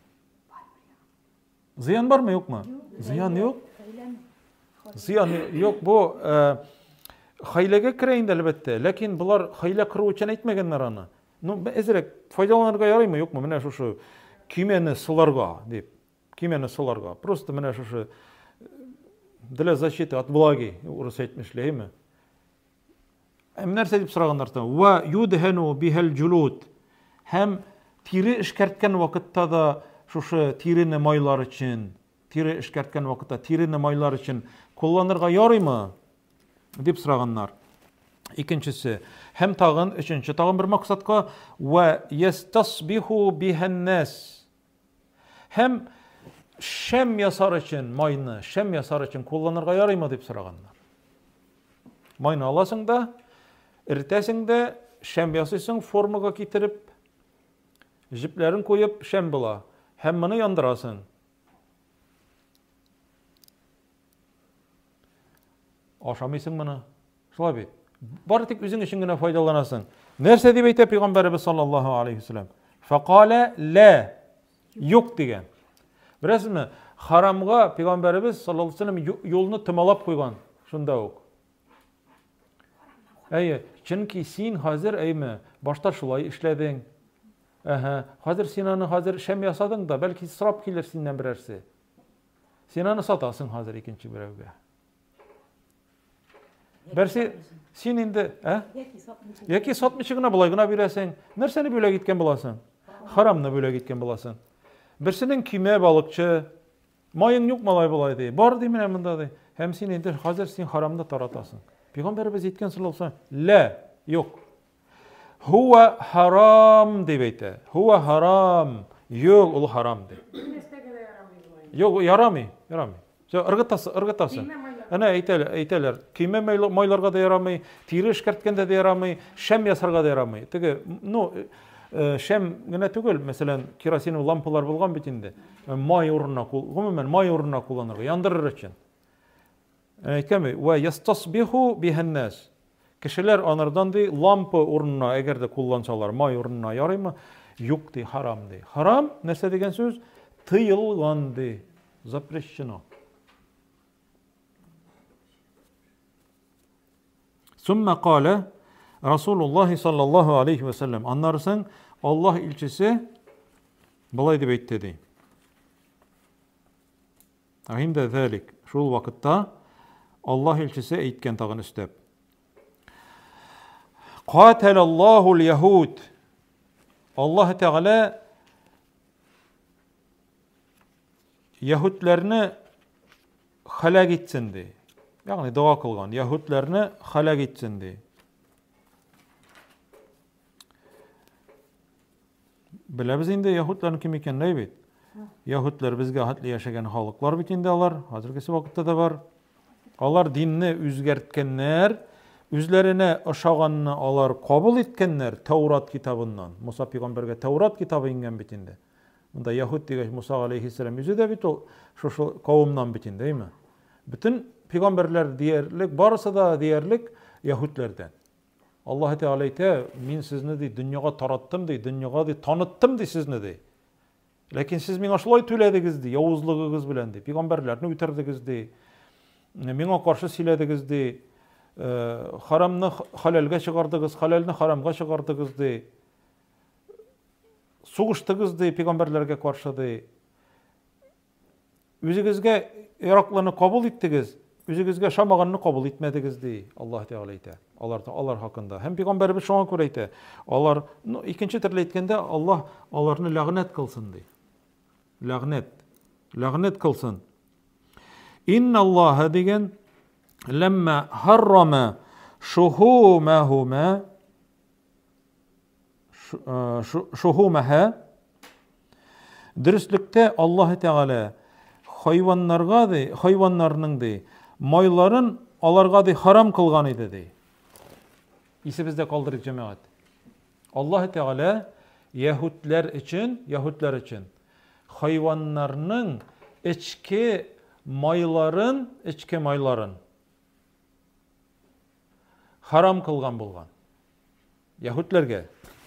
Зыян бармы, юкмы? Зыян юк. Зыян юк. Бу хәйләгә керә инде әлбәттә, ләкин булар хәйлә кыру өчен әйтмәгәннәр аны. Ну, әзірек файдаланырға яраймы, юкмы? Менә шушы кимәне сыларга, дип. Кимәне сыларга. Просто менә шушы для защиты от влаги, урыс әйтмешләйме? Әм нәрсә дип сораганнар та? Ва юдхану бихал джулут. Һәм тире эшкәрткән вакытта да шушы тирене майлар өчен, тире эшкәрткән вакытта тирене майлар өчен кулланырга ярыймы? Дип сораганнар. Икенчесе, һәм тагын өченче тагын бер максатка ва ястасбиху биһан-нас. Һәм шәм ясар өчен майны, шәм ясар өчен кулланырга ярыймы дип сораганнар. Майны аласың да, иртәсең дә шәм ясыйсың, формага китереп, җепләрен куеп шәм була. Һәм моны яндырасың. Ашамыйсың моны. Шулай бит. Бары тик үзең өчен генә файдаланасың. Нәрсә дип әйтә Пәйгамбәрбез саллаллаһу алейхи ва саллям? Фақала ла. Юк дигән. Беләсезме? Харамга Пәйгамбәрбез саллаллаһу алейхи ва саллям юлны тымалап куйган. Шунда ук. Әйе, чөнки син хәзер әйме, башта шулай эшләдең. Әһә, хәзер син аны хәзер шәм ясадың да, бәлки сырап килер синнән берәрсе. Син аны сатасың хәзер икенче берәүгә. Берсе син инде, ә? Яки сатмыйчы гына булай гына бирәсең. Нәрсәне бүләк иткән буласың? Харамны бүләк иткән буласың. Берсенең кимә балыкчы, майың юк малай булай ди. Бар ди менә монда ди. Һәм син инде хәзер син харамны таратасың. Пәйгамбәрбез әйткән саллаллаһу алейхи ва саллям, ла, юк. Хуа харам дип әйтә. Хуа харам. Юк, ул харам ди. Юк, ярамый, ярамый. Ыргытасы, ыргытасы. Әнә әйтәләр, әйтәләр, кимә майларга да ярамый, тире эшкәрткәндә дә ярамый, шәм ясарга да ярамый. Теге, ну, шәм генә түгел, мәсәлән, керосин лампалар булган бит инде. Май урынына, гомумән май урынына кулланырга, яндырыр өчен. Әйткәнме, ва ястасбиху биһан-нас. Кешеләр анардан ди лампа урынына әгәр дә куллансалар, май урынына ярыймы? Юк ди, харам ди. Харам нәрсә дигән сүз? Тыелган ди. Запрещено. ثم قال رسول الله صلى الله عليه وسلم аннарсын Аллаһ илчесе былай дип әйтте ди. Аһинда зәлик, шул вакытта Аллаһ илчесе әйткән тагын өстәп. Каталаллаху al-яһуд. Аллаһ Тәгалә яһудларны халак итсен ди. Ягъни дуа кылган яһудларны халак итсен ди. Беләбез инде яһудларны ким икәнен бит. Яһудлар безгә хәтле яшәгән халыклар бит инде алар, хәзерге вакытта да бар. Алар динне үзгәрткәннәр, үзләренә ошаганны алар кабул иткәннәр Таурат китабыннан. Муса пәйгамбәргә Таурат китабы ингән бит инде. Монда яһуд дигәч Муса алейхиссалам үзе дә бит ул шушы кавымнан бит инде, әйме? Бүтән пәйгамбәрләр диярлек, барысы да диярлек яһудлардан. Аллаһ Тәгалә әйтә, мин сезне ди дөньяга тараттым ди, дөньяга ди таныттым ди сезне ди. Ләкин сез миңа шулай түләдегез ди, явызлыгыгыз белән ди, пәйгамбәрләрне үтердегез ди, миңа каршы сөйләдегез ди, харамны халалга чыгардыгыз, халалны харамга чыгардыгыз ди, сугыштыгыз ди пәйгамбәрләргә каршы ди. Үзегезгә яраклыны кабул иттегез, үзегезгә шамаганны кабул итмәдегез ди, Аллаһ Тәгалә әйтә. Алар алар хакында. Һәм пәйгамбәрбез шуңа күрә әйтә. Алар, ну, икенче төрле әйткәндә, Аллаһ аларны ләгънәт кылсын ди. Ләгънәт. Ләгънәт кылсын. Инналлаһа дигән ләммә харрама шухумахума шухумаха дөрестлектә Аллаһ Тәгалә хайваннарга ди, хайваннарның ди майларын аларга ди харам кылган иде ди. Исебездә калдырык җәмәгать. Аллаһ Тәгалә яһудлар өчен, яһудлар өчен хайваннарның эчке майларын, эчке майларын харам кылган булган. Яһудларга.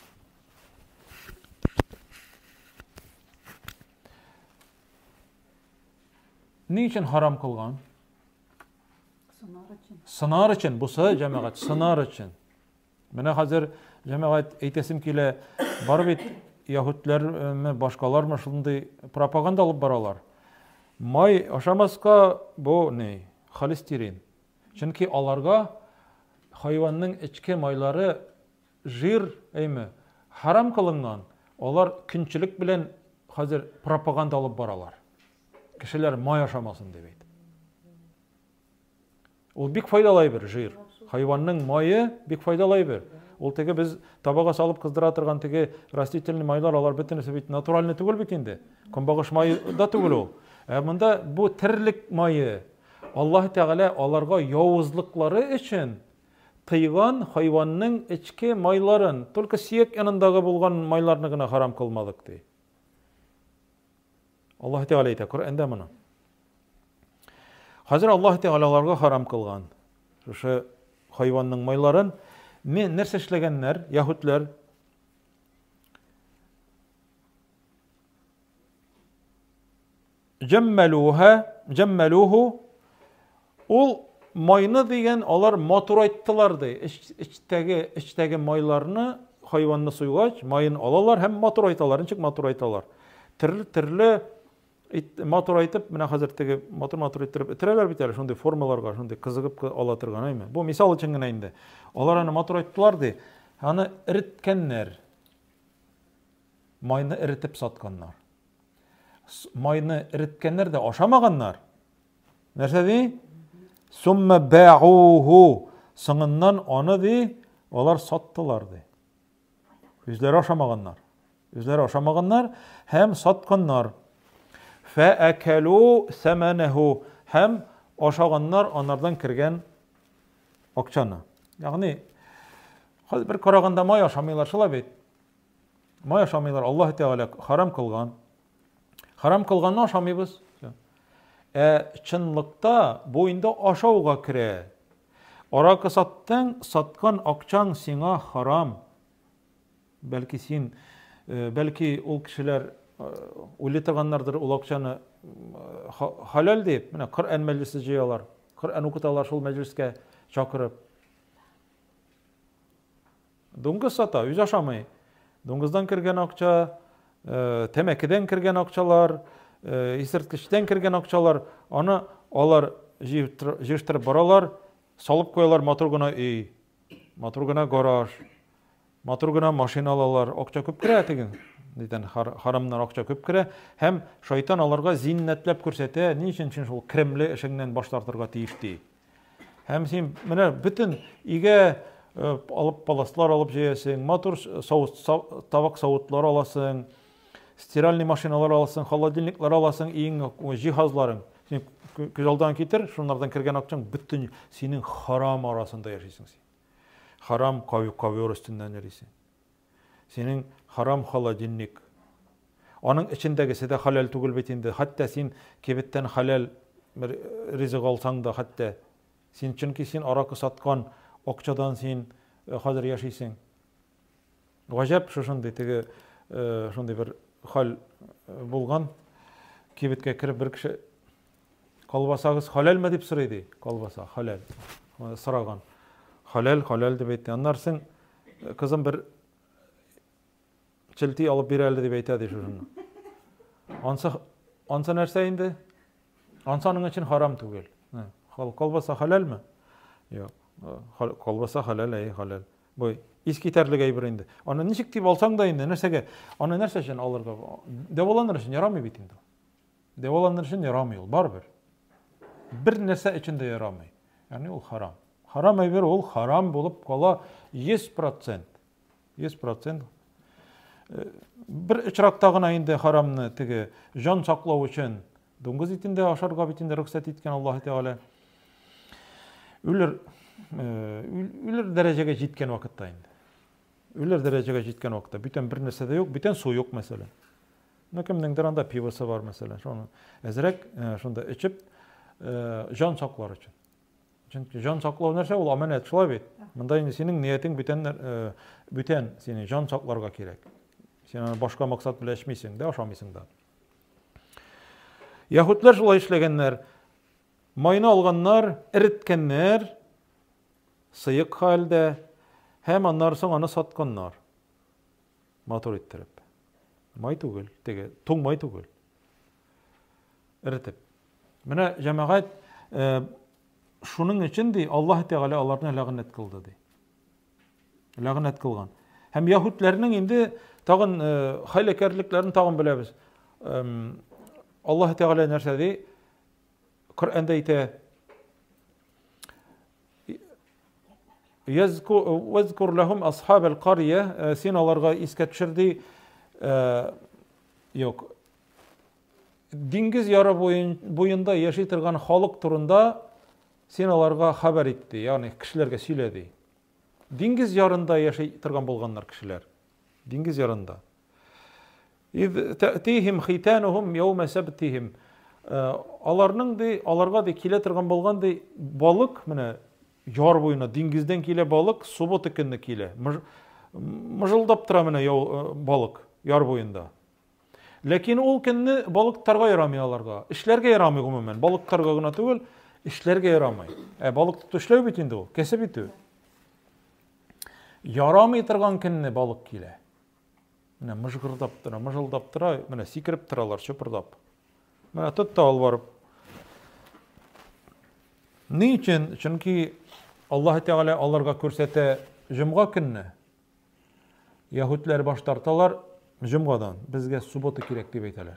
Ни өчен харам кылган? Сынар өчен. Сынар өчен, бусы җәмәгать, сынар өчен. Менә хәзер җәмәгать әйтәсем килә, бар бит яһүдләрме, башкалармы шундый пропаганда алып баралар. Май ашамаска бу ни? Холестерин. Чөнки аларга хайванның эчке майлары жир, әйме, харам кылынган. Алар көнчелек белән хәзер пропаганда алып баралар. Кешеләр май ашамасын дип әйтеп. Ул бик файдалы бер жир. Хайванның майы бик файдалы бер. Ул теге без табага салып кыздыра торган теге растительный майлар, алар бөтенесе бит натуральный түгел бит инде. Көнбагыш майы да түгел ул. Ә монда бу тирлек майы. Аллаһ Тәгалә аларга явызлыклары өчен тыйган хайванның эчке майларын, только сөяк янындагы булган майларны гына харам кылмадык ди. Аллаһ Тәгалә әйтә Коръәндә моны. Хәзер Аллаһ Тәгалә аларга харам кылган. Шушы хайванның майларын мен нәрсә эшләгәннәр, яһүдләр? Җәммәлуһа, җәммәлуһу. Ул майны дигән алар матурайттылар ди. Ичтәге, ичтәге майларны хайванны суйгач, майын алалар һәм матурайталар, ничек матурайталар. Төрле-төрле матурайтып, менә хәзер теге матур-матур иттереп итерәләр бит әле шундый формаларга, шундый кызыгып ала торган, әйме. Бу мисал өчен генә инде. Алар аны матурайттылар ди. Аны иреткәннәр. Майны иретеп сатканнар. Майны иреткәннәр дә ашамаганнар. Нәрсә ди? Сумма баъуху. Соңыннан аны ди, алар саттылар ди. Үзләре ашамаганнар. Үзләре ашамаганнар һәм сатканнар. Фәәкәлу сәмәнәһу. Һәм ашаганнар анардан кергән акчаны. Ягъни хәзер бер караганда май ашамыйлар шулай бит. Май ашамыйлар, Аллаһ Тәгалә харам кылган. Харам кылганны ашамыйбыз. Ә чынлыкта бу инде ашауга керә. Аракы саттың, саткан акчаң сиңа харам. Бәлки син, бәлки ул кешеләр уйлый торганнардыр ул акчаны халал дип, менә Коръән мәҗлесе җыялар. Коръән укыталар шул мәҗлескә чакырып. Дуңгыз сата, үз ашамый. Дуңгыздан кергән акча, тәмәкедән кергән акчалар, исерткечтән кергән акчалар, аны алар җыштырып баралар, салып куялар матур гына өй, матур гына гараж, матур гына машина алалар, акча күп керә теген. Дидән харамнан акча күп керә, һәм шайтан аларга зиннәтләп күрсәтә, ни өчен шул кремле эшеңнән баш тартырга тиеш ди. Һәм син менә бөтен игә алып паласлар алып җыясың, матур табак савытлар аласың, стиральный машиналар аласың, холодильниклар аласың, иң җиһазларың. Син күзалдан китер, шуннардан кергән акчаң бөтен синең харам арасында яшисең син. Харам ковер өстеннән йөрисең. Синең харам холодильник. Аның эчендәгесе дә халал түгел бит инде. Хәтта син кибеттән халал ризык алсаң да, хәтта син чөнки син аракы саткан акчадан син хәзер яшисең. Гаҗәп шушындый теге шундый бер хал булган. Кибеткә кереп бер кеше колбасагыз халалмы дип сорый ди. Колбаса халал. Сораган. Халал, халал дип әйтте. Аннан кызым бер чилти алып бирәле дип әйтә ди шуны. Ансы ансы нәрсә инде? Ансаның өчен харам түгел. Колбаса халалмы? Юк. Колбаса халал, әй халал. Бу искитәрлек әйбер инде. Аны ничек дип алсаң да инде нәрсәгә? Аны нәрсә өчен алырга? Дәваланыр өчен ярамый бит инде. Дәваланыр өчен ярамый ул, барбер. Бер нәрсә өчен дә ярамый. Ягъни ул харам. Харам әйбер ул харам булып кала йөз процент. йөз процент. Бер очракта гына инде харамны теге жан саклау өчен дуңгыз итендә ашарга бит инде рөхсәт иткән Аллаһ Тәгалә. Үлер үлер дәрәҗәгә җиткән вакытта инде. Үлер дәрәҗәгә җиткән вакытта бүтән бер нәрсә дә юк, бүтән су юк мәсәлән. Ну кемнеңдер анда пивосы бар мәсәлән. Шуны әзрәк шунда эчеп жан саклар өчен. Чөнки жан саклау нәрсә ул аманат, шулай бит. Монда инде синең ниятең бүтән бүтән сине жан сакларга кирәк. Син аны башка максат белән эчмисең дә, ашамыйсың да. Яһүдләр шулай эшләгәннәр. Майны алганнар, иреткәннәр, сыйык хәлдә, Һәм аннан соң аны сатканнар. Матур иттереп. Май түгел, теге туң май түгел. Эретеп. Менә җәмәгать шуның өчен ди Аллаһ Тәгалә аларны ләгънәт кылды ди. Ләгънәт кылган. Һәм яһүдләрнең инде тагын хәйләкәрлекләрен тагын беләбез. Аллаһ Тәгалә нәрсә ди? Коръәндә әйтә: "Вазкур лахум асхабал кария", син аларга искә төшерди. Юк. Диңгез яры буенда яши торган халык турында син аларга хәбәр итте, ягъни кешеләргә сөйләде. Диңгез ярында яши торган булганнар кешеләр. Диңгез ярында. إذ تأتيهم ختانهم يوم سبتهم. Аларның ди, аларга ди килә торган булган ди балык, менә яр буена диңгездән килә балык, суббота көнне килә. Мыжылдап тора менә балык яр буенда. Ләкин ул көнне балыктарга ярамый аларга. Эшләргә ярамый гомумән. Балыктарга гына түгел, эшләргә ярамый. Ә балык тоту эшләү бит инде ул, кәсеп итү. Ярамый торган көнне балык килә. Менә мыжгырдап тора, мыжылдап тора, менә сикереп торалар, чупырдап. Менә тотты алып барып. Ни өчен? Чөнки Аллаһ Тәгалә аларга күрсәтә җомга көнне. Яһүдләр баш тарталар җомгадан. Безгә суббота кирәк дип әйтәләр.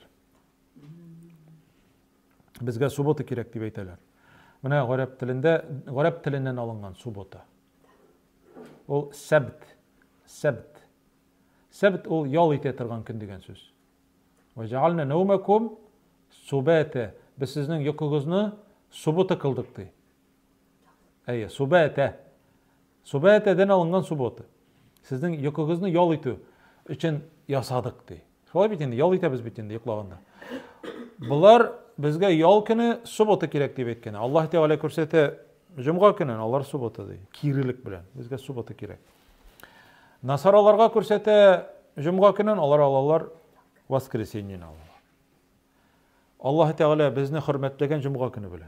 Безгә суббота кирәк дип әйтәләр. Менә гарәп телендә, гарәп теленнән алынган суббота. Ул сәбт. Сәбт. Сәбт ул ял итә торган көн дигән сүз. Ва җаална наумакум субата. Без сезнең йокыгызны суббота кылдык ди. Әйе, субата. Субатадан алынган суббота. Сезнең йокыгызны ял итү өчен ясадык ди. Шулай бит инде, ял итәбез бит инде йоклаганда. Булар безгә ял көне суббота кирәк дип әйткән. Аллаһ Тәгалә күрсәтә җомга көнен, алар суббота ди. Кирилек белән безгә суббота кирәк. Насараларга күрсәтә җомга көнен, алар алалар воскресеньене алалар. Аллаһ Тәгалә безне хөрмәтләгән җомга көне белән.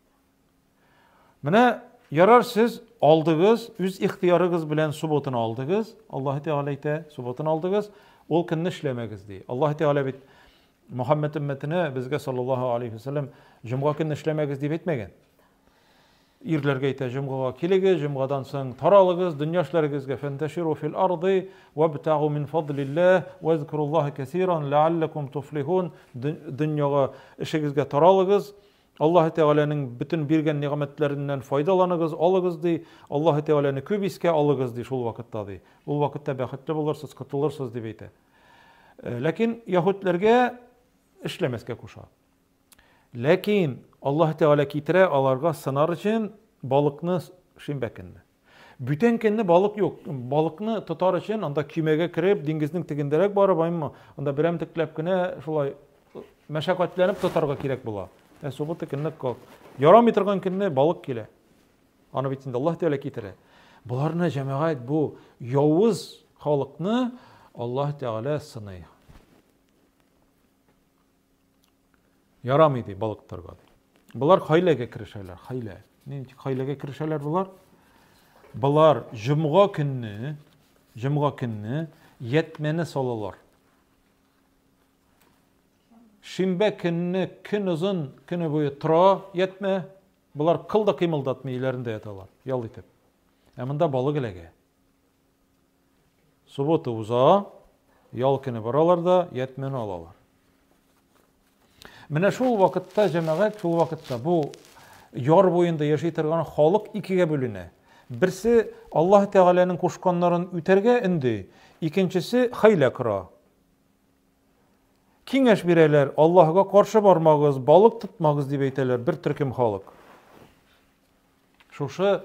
Менә ярар сез алдыгыз, үз ихтиярыгыз белән субботаны алдыгыз. Аллаһ Тәгалә әйтә, субботаны алдыгыз, ул көнне эшләмәгез ди. Аллаһ Тәгалә бит Мөхәммәд өммәтенә безгә саллаллаһу алейхи ва саллям җомга көнне эшләмәгез дип әйтмәгән. Ирләргә әйтә, җомгага килегез, җомгадан соң таралыгыз, дөнья эшләрегезгә фанташиру фил арды вабтагу мин фадлиллаһ вазкуруллаһа касиран лааллакум туфлихун. Дөньяга эшегезгә таралыгыз. Аллаһ Тәгаләнең бөтен биргән нигъмәтләреннән файдаланыгыз, алыгыз ди. Аллаһ Тәгаләне күп искә алыгыз ди шул вакытта ди. Ул вакытта бәхетле булырсыз, котылырсыз дип әйтә. Ләкин яһүдләргә эшләмәскә куша. Ләкин Аллаһ Тәгалә китерә аларга сынар өчен балыкны шимбә көнне. Бүтән көнне балык юк. Балыкны тотар өчен анда кимәгә кирип, диңгезнең тегендәрәк барып, анда берәм текләп кенә шулай мәшәкатьләнеп тотарга кирәк була. Ә суббота көнне ярамый торган көнне балык килә. Аны бит инде Аллаһ Тәгалә китерә. Буларны җәмәгать бу явыз халыкны Аллаһ Тәгалә сыный. Ярамый ди балыктарга. Булар хәйләгә керешәләр, хәйлә. Нинди хәйләгә керешәләр булар? Булар җомга көнне, җомга көнне ятмәне салалар. Шимбә көнне көн узын, көне буе тора ятмә. Булар кылда кыймылдатмый иләрендә яталар, ял итеп. Ә монда балык эләгә. Суббота уза, ял көне баралар да ятмәне алалар. Менә шул вакытта җәмәгать, шул вакытта бу яр буенда яши торган халык икегә бүленә. Берсе Аллаһ Тәгаләнең кушканнарын үтәргә инде, икенчесе хәйлә кыра. Киңәш бирәләр, Аллаһка каршы бармагыз, балык тотмагыз дип әйтәләр бер төркем халык. Шушы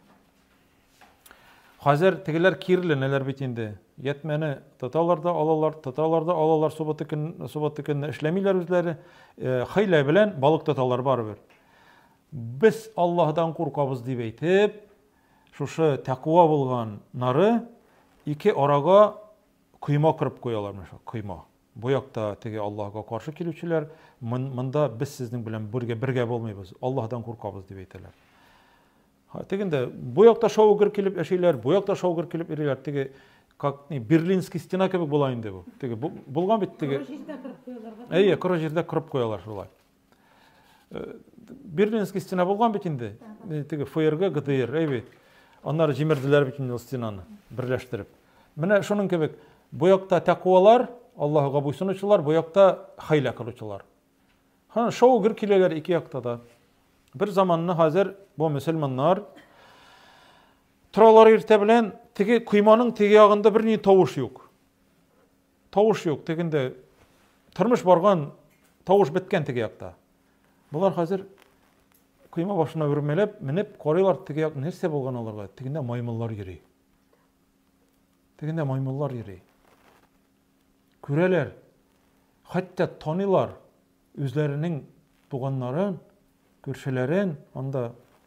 хәзер тегеләр кирленәләр бит инде. Ятмәне тоталар да алалар, тоталар да алалар, суббота көнне, суббота көнне эшләмиләр үзләре, хәйлә белән балык тоталар барыбер. Без Аллаһдан куркабыз дип әйтеп, шушы тәкъва булган нары ике арага кыйма кырып куялар, мәшә, кыйма. Бу якта теге Аллаһка каршы килүчеләр, монда без сезнең белән бергә бергә булмыйбыз, Аллаһдан куркабыз дип әйтәләр. Тегенде бу якта шаугыр килеп яшиләр, бу якта шаугыр килеп йөриләр. Теге как не Берлинский стена кебек була инде бу. Теге булган бит теге. Әйе, коры җирдә кырып куялар шулай. Берлинский стена булган бит инде. Теге ФРГ, ГДР, әйбит. Аннары җимерделәр бит инде стенаны берләштереп. Менә шуның кебек бу якта тәкъвалар, Аллаһка буйсынучылар, бу якта хәйлә кылучылар. Ха, шаугыр киләләр ике якта да. Bir zamanını hazır bu Müslümanlar turalar irte bilen tege kuymanın tege yağında bir ne tavuş yok. Tavuş yok. Teginde tırmış bargan tavuş bitken tege yakta. Bunlar hazır kuyma başına vurmelep minip koruyorlar tege yak nerse bolgan alırga. Teginde maymunlar yeri. Teginde maymunlar yeri. Küreler hatta tanılar üzlerinin tuğanların Көршелерін, анда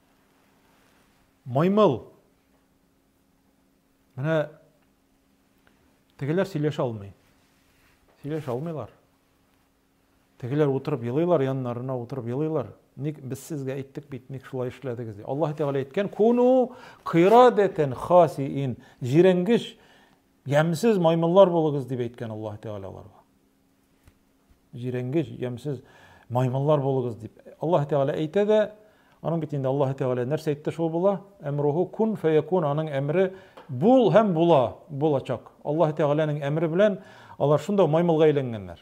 маймыл. Менә тегеләр сөйләшә алмый. Сөйләшә алмыйлар. Тегеләр утырып елыйлар, яннарына утырып елыйлар. Ник без сезгә әйттек бит, ник шулай эшләдегез ди. Аллаһ Тәгалә әйткән: "Куну қирадатан хасиин." Җиренгеш, ямсыз маймыллар булыгыз дип әйткән Аллаһ Тәгалә аларга. Җиренгеш, ямсыз маймыллар булыгыз дип. Аллаһ Тәгалә әйтә дә, аның бит инде Аллаһ Тәгалә нәрсә әйтте шул була? Әмруху кун фаякун, аның әмре бул һәм була, булачак. Аллаһ Тәгаләнең әмре белән алар шунда маймылга әйләнгәннәр.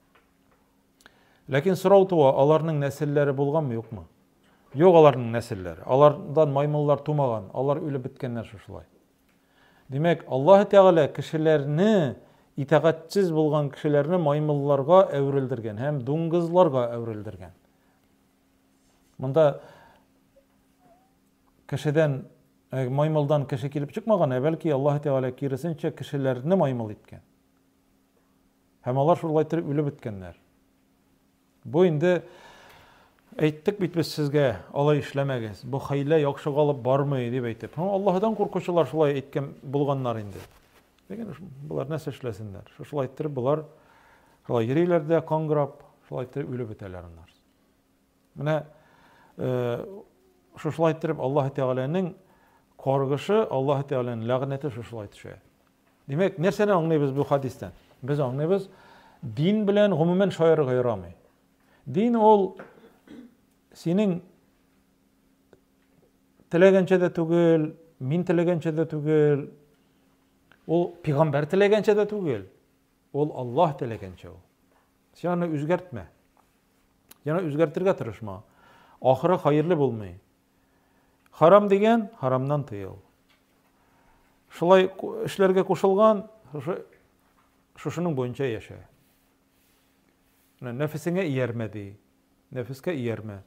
Ләкин сорау туа, аларның нәселләре булганмы, юкмы? Юк, аларның нәселләре. Алардан маймыллар тумаган, алар үлеп биткәннәр шулай. Димәк, Аллаһ Тәгалә кешеләрне итәгатьсез булган кешеләрне маймылларга әверелдергән һәм дуңгызларга әверелдергән. Монда кешедән, маймылдан кеше килеп чыкмаган, бәлки Аллаһ Тәгалә киресенчә кешеләрне маймыл иткән. Һәм алар шулай итеп үлеп биткәннәр. Бу инде әйттек бит без сезгә, алай эшләмәгез. Бу хәйлә яхшыга алып бармый дип әйтеп. Аллаһдан куркучылар шулай әйткән булганнар инде. Дигән булар нәрсә эшләсеннәр? Шулай итеп булар шулай йөриләр дә каңгырап, шулай итеп үлеп бетәләр аннар. Менә шулай итеп Аллаһ Тәгаләнең каргышы, Аллаһ Тәгаләнең ләгънәте шулай төшә. Димәк, нәрсәне аңлыйбыз бу хадистән? Без аңлыйбыз, дин белән гомумән шаярга ярамый. Дин ул синең теләгәнчә дә түгел, мин теләгәнчә дә түгел, ул пәйгамбәр теләгәнчә дә түгел. Ул Аллаһ теләгәнчә ул. Син аны үзгәртмә. Яна үзгәртергә тырышма. Ахыры хәерле булмый. Харам дигән харамнан тыел. Шулай эшләргә кушылган, шушының буенча яшә. Нәфесеңә иярмә ди. Нәфескә иярмә.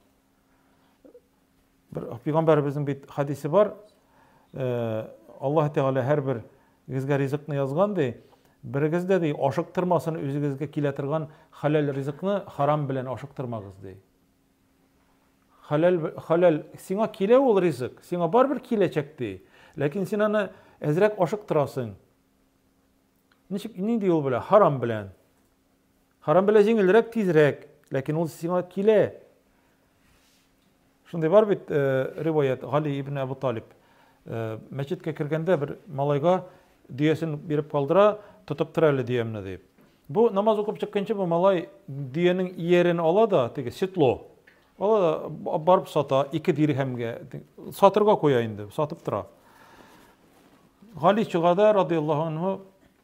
Бер пәйгамбәребезнең бит хадисе бар. Аллаһ Тәгалә һәрбер Гезгә ризыкны язган ди, берегездә ди ашыктырмасын үзегезгә килә торган халал ризыкны харам белән ашыктырмагыз ди. Халал халал сиңа килә ул ризык, сиңа барбер киләчәк ди. Ләкин син аны әзрәк ашыктырасың. Ничек нинди ул белән? Харам белән. Харам белән җиңелрәк, тизрәк, ләкин ул сиңа килә. Шундай бар бит риваят Гали ибн Абу Талиб. Мәчеткә кергәндә бер малайга диясен биреп калдыра, тотып тора әле диямне дип. Бу намаз укып чыкканчы бу малай диянең иерен ала да, теге сетло. Ала да барып сата, ике дирхемгә сатырга куя инде, сатып тора. Гали чыгада радиллаһу анһу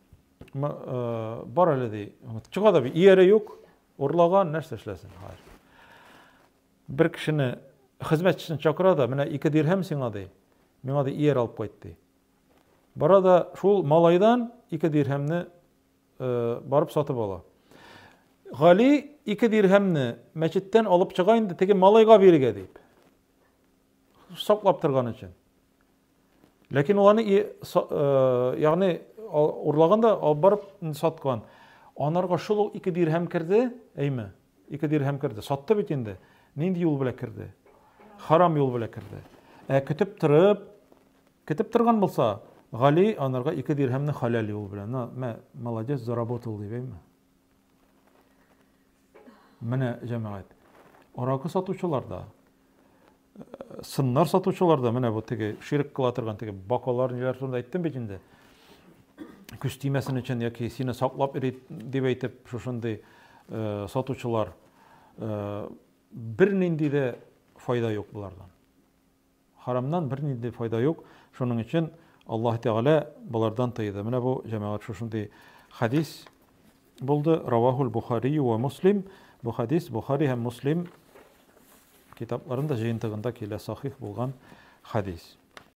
бар әле ди. Чыгада би иере юк, урлаган нәрсә эшләсен. Бер кешене хезмәтчесен чакыра да, менә ике дирхем сиңа ди. Миңа ди иер алып кайт ди. Барада шул малайдан ике дирхемне барып сатып ала. Гали ике дирхемне мәчеттән алып чыга инде, теге малайга бирергә дип. Саклап торган өчен. Ләкин ул аны ягъни урлаганда алып барып саткан. Анарга шул ике дирхем керде, әйме? ике дирхем керде. Сатты бит инде. Нинди юл белән керде? Харам юл белән керде. Ә көтеп торып, көтеп торган булса, Гали анарга ике дирхемне халал юл белән, мә молодец, заработал дибәйме? Менә җәмәгать. Аракы сатучылар да, сыннар сатучылар да менә бу теге ширк кыла торган теге бакалар ниләр турында әйттем бит инде. Күз тимәсен өчен яки сине саклап ир дип әйтеп шушындый сатучылар бернинди дә файда юк булардан. Харамнан бернинди файда юк. Шуның өчен Аллаһ Тәгалә булардан тыйды. Менә бу җәмәгать шушындый хадис булды. Равахул Бухари ва Муслим. Бу хадис Бухари һәм Муслим китапларында җыентыгында килә сахих булган хадис.